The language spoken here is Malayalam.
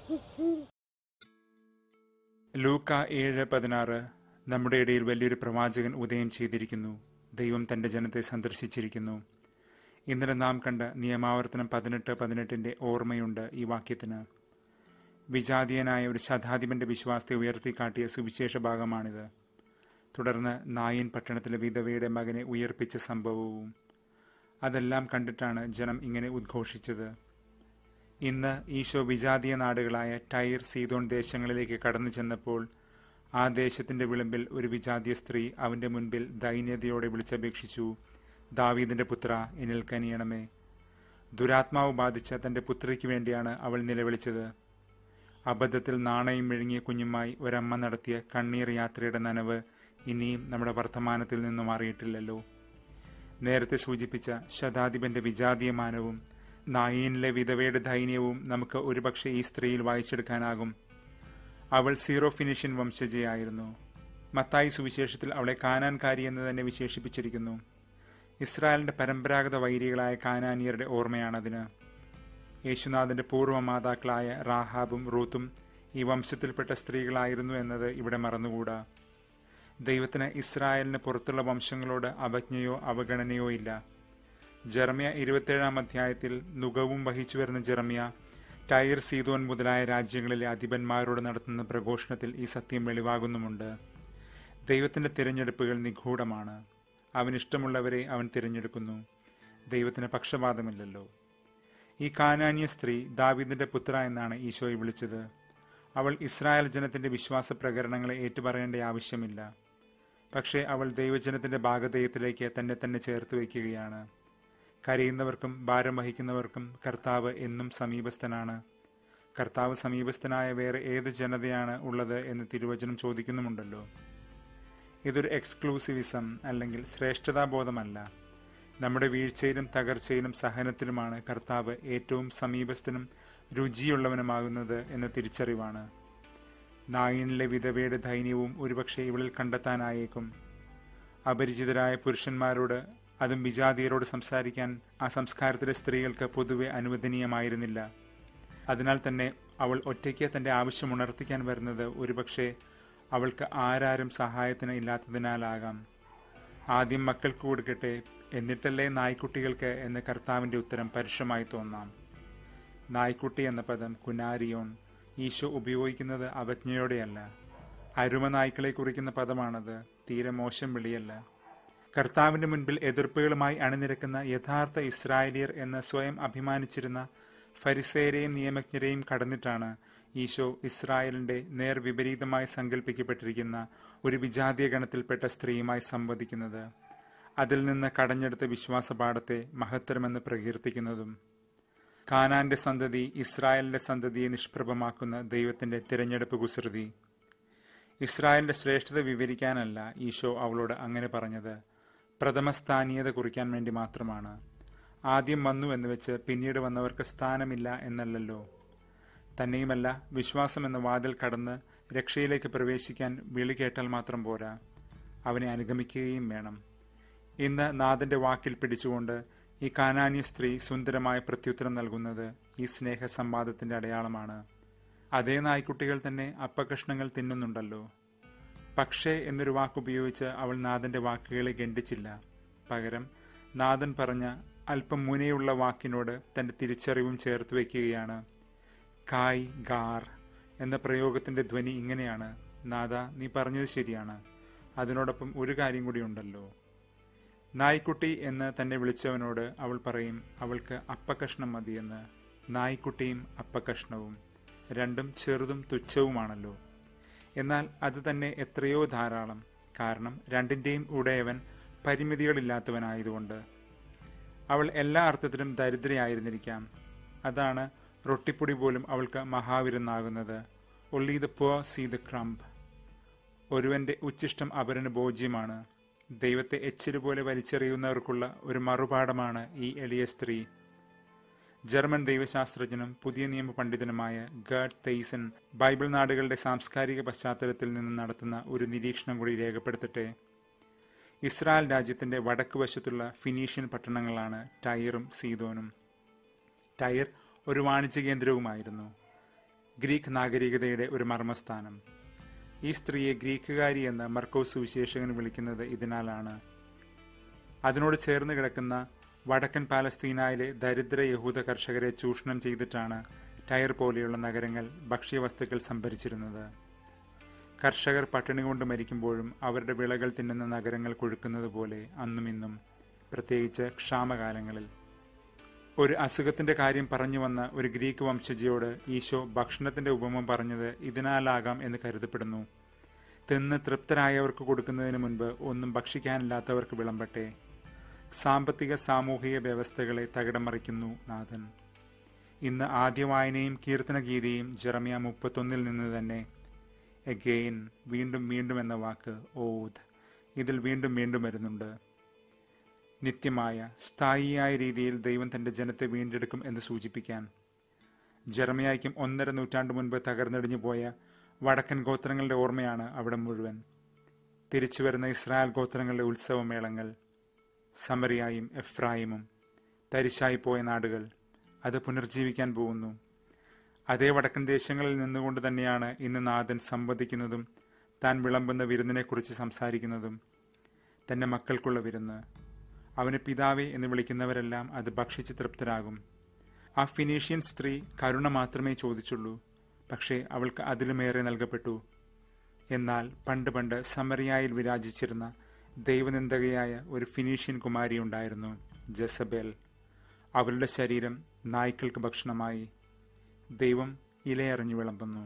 ലൂക്ക 7:16 നമ്മുടെ ഇടയിൽ വലിയൊരു പ്രവാചകൻ ഉദയം ചെയ്തിരിക്കുന്നു. ദൈവം തന്റെ ജനത്തെ സന്ദർശിച്ചിരിക്കുന്നു. ഇന്നലെ നാം കണ്ട നിയമാവർത്തനം 18:18 ഓർമ്മയുണ്ട് ഈ വാക്യത്തിന്. വിജാതീയനായ ഒരു ശതാധിപന്റെ വിശ്വാസത്തെ ഉയർത്തിക്കാട്ടിയ സുവിശേഷ ഭാഗമാണിത്. തുടർന്ന് നായിൻ പട്ടണത്തിലെ വിധവയുടെ മകനെ ഉയർപ്പിച്ച സംഭവവും. അതെല്ലാം കണ്ടിട്ടാണ് ജനം ഇങ്ങനെ ഉദ്ഘോഷിച്ചത്. ഇന്ന് ഈശോ വിജാതീയ നാടുകളായ ടൈർ, സീദോൻ ദേശങ്ങളിലേക്ക് കടന്നു ചെന്നപ്പോൾ ആ ദേശത്തിന്റെ വിളിമ്പിൽ ഒരു വിജാതീയ സ്ത്രീ അവന്റെ മുൻപിൽ ദൈന്യതയോടെ വിളിച്ചപേക്ഷിച്ചു, ദാവീദിന്റെ പുത്ര, എന്നിൽ കനിയണമേ. ദുരാത്മാവ് ബാധിച്ച തന്റെ പുത്രിക്ക് വേണ്ടിയാണ് അവൾ നിലവിളിച്ചത്. അബദ്ധത്തിൽ നാണയം വിഴുങ്ങിയ കുഞ്ഞുമായി ഒരമ്മ നടത്തിയ കണ്ണീർ യാത്രയുടെ നനവ് ഇനിയും നമ്മുടെ വർത്തമാനത്തിൽ നിന്നും മാറിയിട്ടില്ലല്ലോ. നേരത്തെ സൂചിപ്പിച്ച ശതാധിപന്റെ വിജാതീയമാനവും നായീനിലെ വിധവയുടെ ദൈന്യവും നമുക്ക് ഒരുപക്ഷെ ഈ സ്ത്രീയിൽ വായിച്ചെടുക്കാനാകും. അവൾ സീറോ ഫിനിഷ്യൻ വംശജയായിരുന്നു. മത്തായി സുവിശേഷത്തിൽ അവളെ കാനാൻകാരി എന്ന് തന്നെ വിശേഷിപ്പിച്ചിരിക്കുന്നു. ഇസ്രായേലിന്റെ പരമ്പരാഗത വൈരികളായ കാനാനിയരുടെ ഓർമ്മയാണതിന്. യേശുനാഥന്റെ പൂർവ്വ മാതാക്കളായ റാഹാബും റൂത്തും ഈ വംശത്തിൽപ്പെട്ട സ്ത്രീകളായിരുന്നു എന്നത് ഇവിടെ മറന്നുകൂടാ. ദൈവത്തിന് ഇസ്രായേലിന് പുറത്തുള്ള വംശങ്ങളോട് അവജ്ഞയോ അവഗണനയോ ഇല്ല. ജെറമ്യ 27-ാം അധ്യായത്തിൽ നുകവും വഹിച്ചു വരുന്ന ജെറമ്യ ടൈർ, സീദോൻ മുതലായ രാജ്യങ്ങളിലെ അധിപന്മാരോട് നടത്തുന്ന പ്രഘോഷണത്തിൽ ഈ സത്യം വെളിവാകുന്നുമുണ്ട്. ദൈവത്തിന്റെ തിരഞ്ഞെടുപ്പുകൾ നിഗൂഢമാണ്. അവനിഷ്ടമുള്ളവരെ അവൻ തിരഞ്ഞെടുക്കുന്നു. ദൈവത്തിന് പക്ഷപാതമില്ലല്ലോ. ഈ കാനാന്യ സ്ത്രീ ദാവീദിന്റെ പുത്ര എന്നാണ് ഈശോയെ വിളിച്ചത്. അവൾ ഇസ്രായേൽ ജനത്തിന്റെ വിശ്വാസ പ്രകരണങ്ങളെ ഏറ്റുപറയേണ്ട ആവശ്യമില്ല. പക്ഷേ അവൾ ദൈവജനത്തിന്റെ ഭാഗധേയത്തിലേക്ക് തന്നെ ചേർത്ത് വയ്ക്കുകയാണ്. കരയുന്നവർക്കും ഭാരം വഹിക്കുന്നവർക്കും കർത്താവ് എന്നും സമീപസ്ഥനാണ്. കർത്താവ് സമീപസ്ഥനായ വേറെ ഏത് ജനതയാണ് ഉള്ളത് എന്ന് തിരുവചനം ചോദിക്കുന്നുമുണ്ടല്ലോ. ഇതൊരു എക്സ്ക്ലൂസിവിസം അല്ലെങ്കിൽ ശ്രേഷ്ഠതാബോധമല്ല. നമ്മുടെ വീഴ്ചയിലും തകർച്ചയിലും സഹനത്തിലുമാണ് കർത്താവ് ഏറ്റവും സമീപസ്ഥനും രുചിയുള്ളവനുമാകുന്നത് എന്ന തിരിച്ചറിവാണ്. നായിനിലെ വിധവയുടെ ദൈന്യവും ഒരുപക്ഷെ ഇവളിൽ കണ്ടെത്താനായേക്കും. അപരിചിതരായ പുരുഷന്മാരോട്, അതും വിജാതീയരോട് സംസാരിക്കാൻ ആ സംസ്കാരത്തിലെ സ്ത്രീകൾക്ക് പൊതുവെ അനുവദനീയമായിരുന്നില്ല. അതിനാൽ തന്നെ അവൾ ഒറ്റയ്ക്ക് തന്റെ ആവശ്യം ഉണർത്തിക്കാൻ വരുന്നത് ഒരുപക്ഷെ അവൾക്ക് ആരാരും സഹായത്തിന് ഇല്ലാത്തതിനാലാകാം. ആദ്യം മക്കൾക്ക് കൊടുക്കട്ടെ, എന്നിട്ടല്ലേ നായ്ക്കുട്ടികൾക്ക് എന്ന് കർത്താവിന്റെ ഉത്തരം പരുഷമായി തോന്നാം. നായ്ക്കുട്ടി എന്ന പദം കുനാരിയോൺ ഈശോ ഉപയോഗിക്കുന്നത് അവജ്ഞയോടെയല്ല. അരുമ നായ്ക്കളെ കുറിക്കുന്ന പദമാണത്. തീരെ മോശം വിളിയല്ല. കർത്താവിന്റെ മുൻപിൽ എതിർപ്പുകളുമായി അണിനിരക്കുന്ന യഥാർത്ഥ ഇസ്രായേലിയർ എന്ന് സ്വയം അഭിമാനിച്ചിരുന്ന ഫരിസേരെയും നിയമജ്ഞരെയും കടന്നിട്ടാണ് ഈശോ ഇസ്രായേലിന്റെ നേർവിപരീതമായി സങ്കല്പിക്കപ്പെട്ടിരിക്കുന്ന ഒരു വിജാതീയ ഗണത്തിൽപ്പെട്ട സ്ത്രീയുമായി സംവദിക്കുന്നത്. അതിൽ നിന്ന് കടഞ്ഞെടുത്ത വിശ്വാസപാഠത്തെ മഹത്തരമെന്ന് പ്രകീർത്തിക്കുന്നതും. കാനാന്റെ സന്തതി ഇസ്രായേലിന്റെ സന്തതിയെ നിഷ്പ്രഭമാക്കുന്ന ദൈവത്തിന്റെ തിരഞ്ഞെടുപ്പ് കുസൃതി. ഇസ്രായേലിന്റെ ശ്രേഷ്ഠത വിവരിക്കാനല്ല ഈശോ അവളോട് അങ്ങനെ പറഞ്ഞത്. പ്രഥമസ്ഥാനീയത കുറിക്കാൻ വേണ്ടി മാത്രമാണ്. ആദ്യം വന്നു എന്ന് വെച്ച് പിന്നീട് വന്നവർക്ക് സ്ഥാനമില്ല എന്നല്ലല്ലോ. തന്നെയുമല്ല, വിശ്വാസം എന്ന വാതിൽ കടന്ന് രക്ഷയിലേക്ക് പ്രവേശിക്കാൻ വിളി കേട്ടാൽ മാത്രം പോരാ, അവനെ അനുഗമിക്കുകയും വേണം. ഇന്ന് നാഥന്റെ വാക്കിൽ പിടിച്ചുകൊണ്ട് ഈ കാനാന്യ സ്ത്രീ സുന്ദരമായ പ്രത്യുത്തരം നൽകുന്നത് ഈ സ്നേഹ സംവാദത്തിന്റെ അടയാളമാണ്. അതേ നായ്ക്കുട്ടികൾ തന്നെ അപ്പകഷ്ണങ്ങൾ തിന്നുന്നുണ്ടല്ലോ. പക്ഷേ എന്നൊരു വാക്കുപയോഗിച്ച് അവൾ നാഥന്റെ വാക്കുകളെ ഗണ്ഡിച്ചില്ല. പകരം നാഥൻ പറഞ്ഞ അല്പം മുനയുള്ള വാക്കിനോട് തന്റെ തിരിച്ചറിവും ചേർത്ത് വയ്ക്കുകയാണ്. കായ് ഗാർ എന്ന പ്രയോഗത്തിന്റെ ധ്വനി ഇങ്ങനെയാണ്: നാഥ, നീ പറഞ്ഞത് ശരിയാണ്, അതിനോടൊപ്പം ഒരു കാര്യം കൂടി ഉണ്ടല്ലോ. നായ്ക്കുട്ടി എന്ന് തന്നെ വിളിച്ചവനോട് അവൾ പറയും അവൾക്ക് അപ്പകഷ്ണം മതിയെന്ന്. നായ്ക്കുട്ടിയും അപ്പകഷ്ണവും രണ്ടും ചെറുതും തുച്ഛവുമാണല്ലോ. എന്നാൽ അത് തന്നെ എത്രയോ ധാരാളം. കാരണം രണ്ടിന്റെയും ഉടയവൻ പരിമിതികളില്ലാത്തവനായതുകൊണ്ട്. അവൾ എല്ലാ അർത്ഥത്തിലും ദരിദ്രയായിരുന്നിരിക്കാം. അതാണ് റൊട്ടിപ്പൊടി പോലും അവൾക്ക് മഹാവിരുന്നാകുന്നത്. Only the poor see the crumb. ഒരുവന്റെ ഉച്ചിഷ്ടം അപരന് ഭോജ്യമാണ്. ദൈവത്തെ എച്ചിലുപോലെ വലിച്ചെറിയുന്നവർക്കുള്ള ഒരു മറുപാഠമാണ് ഈ എളിയ സ്ത്രീ. ജർമ്മൻ ദൈവശാസ്ത്രജ്ഞനും പുതിയ നിയമ പണ്ഡിതനുമായ ഗേർട്ട് തെയ്സൺ ബൈബിൾ നാടുകളുടെ സാംസ്കാരിക പശ്ചാത്തലത്തിൽ നിന്ന് നടത്തുന്ന ഒരു നിരീക്ഷണം കൂടി രേഖപ്പെടുത്തട്ടെ. ഇസ്രായേൽ രാജ്യത്തിന്റെ വടക്ക് വശത്തുള്ള ഫിനീഷ്യൻ പട്ടണങ്ങളാണ് ടൈറും സീദോനും. ടൈർ ഒരു വാണിജ്യ കേന്ദ്രവുമായിരുന്നു. ഗ്രീക്ക് നാഗരികതയുടെ ഒരു മർമ്മസ്ഥാനം. ഈ സ്ത്രീയെ ഗ്രീക്കുകാരി എന്ന് മർക്കോസ് സുവിശേഷകൻ വിളിക്കുന്നത് ഇതിനാലാണ്. അതിനോട് ചേർന്ന് കിടക്കുന്ന വടക്കൻ പാലസ്തീനയിലെ ദരിദ്ര യഹൂദ കർഷകരെ ചൂഷണം ചെയ്തിട്ടാണ് ടയർ പോലെയുള്ള നഗരങ്ങൾ ഭക്ഷ്യവസ്തുക്കൾ സംഭരിച്ചിരുന്നത്. കർഷകർ പട്ടിണി കൊണ്ട് മരിക്കുമ്പോഴും അവരുടെ വിളകൾ തിന്നുന്ന നഗരങ്ങൾ കൊഴുക്കുന്നത് പോലെ അന്നും ഇന്നും, പ്രത്യേകിച്ച് ക്ഷാമകാലങ്ങളിൽ. ഒരു അസുഖത്തിന്റെ കാര്യം പറഞ്ഞു വന്ന ഒരു ഗ്രീക്ക് വംശജയോട് ഈശോ ഭക്ഷണത്തിന്റെ ഉപമ പറഞ്ഞത് ഇതിനാലാകാം എന്ന് കരുതപ്പെടുന്നു. തിന്ന് തൃപ്തരായവർക്ക് കൊടുക്കുന്നതിന് മുൻപ് ഒന്നും ഭക്ഷിക്കാനില്ലാത്തവർക്ക് വിളമ്പട്ടെ. സാമ്പത്തിക സാമൂഹിക വ്യവസ്ഥകളെ തകിടം മറിക്കുന്നു നാഥൻ. ഇന്ന് ആദ്യ വായനയും കീർത്തനഗീതിയും ജെറമ്യ 31 നിന്ന് തന്നെ. എഗെയിൻ, വീണ്ടും വീണ്ടും എന്ന വാക്ക് ഓത് ഇതിൽ വീണ്ടും വീണ്ടും വരുന്നുണ്ട്. നിത്യമായ സ്ഥായിയായ രീതിയിൽ ദൈവം തന്റെ ജനത്തെ വീണ്ടെടുക്കും എന്ന് സൂചിപ്പിക്കാൻ. ജെറമ്യായ്ക്കും 1.5 നൂറ്റാണ്ട് മുൻപ് തകർന്നടിഞ്ഞു പോയ വടക്കൻ ഗോത്രങ്ങളുടെ ഓർമ്മയാണ് അവിടെ മുഴുവൻ. തിരിച്ചുവരുന്ന ഇസ്രായേൽ ഗോത്രങ്ങളുടെ ഉത്സവമേളങ്ങൾ, സമറിയായും എഫ്രായിമും, തരിശായിപ്പോയ നാടുകൾ, അത് പുനർജീവിക്കാൻ പോകുന്നു. അതേ വടക്കൻ ദേശങ്ങളിൽ നിന്നുകൊണ്ട് തന്നെയാണ് ഇന്ന് നാഥൻ സംവദിക്കുന്നതും താൻ വിളമ്പുന്ന വിരുന്നിനെക്കുറിച്ച് സംസാരിക്കുന്നതും. തന്റെ മക്കൾക്കുള്ള വിരുന്ന്. അവന് പിതാവേ എന്ന് വിളിക്കുന്നവരെല്ലാം അത് ഭക്ഷിച്ച് തൃപ്തരാകും. ആ ഫിനീഷ്യൻ സ്ത്രീ കരുണ മാത്രമേ ചോദിച്ചുള്ളൂ, പക്ഷേ അവൾക്ക് അതിലുമേറെ നൽകപ്പെട്ടു. എന്നാൽ പണ്ട് പണ്ട് സമറിയായിൽ വിരാജിച്ചിരുന്ന ദൈവനിന്ദകയായ ഒരു ഫിനീഷ്യൻ കുമാരി ഉണ്ടായിരുന്നു, ജെസബേൽ. അവളുടെ ശരീരം നായ്ക്കൾക്ക് ഭക്ഷണമായി. ദൈവം ഇലയറിഞ്ഞു വിളമ്പുന്നു.